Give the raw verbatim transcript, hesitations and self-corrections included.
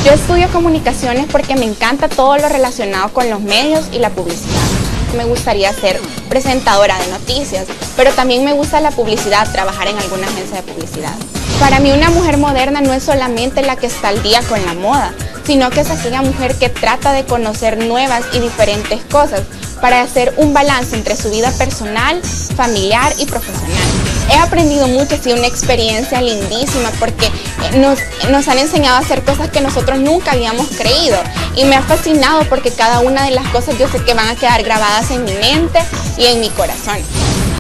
Yo estudio comunicaciones porque me encanta todo lo relacionado con los medios y la publicidad. Me gustaría ser presentadora de noticias, pero también me gusta la publicidad, trabajar en alguna agencia de publicidad. Para mí una mujer moderna no es solamente la que está al día con la moda, sino que es aquella mujer que trata de conocer nuevas y diferentes cosas para hacer un balance entre su vida personal, familiar y profesional. He aprendido mucho, ha sido una experiencia lindísima porque nos, nos han enseñado a hacer cosas que nosotros nunca habíamos creído y me ha fascinado porque cada una de las cosas yo sé que van a quedar grabadas en mi mente y en mi corazón.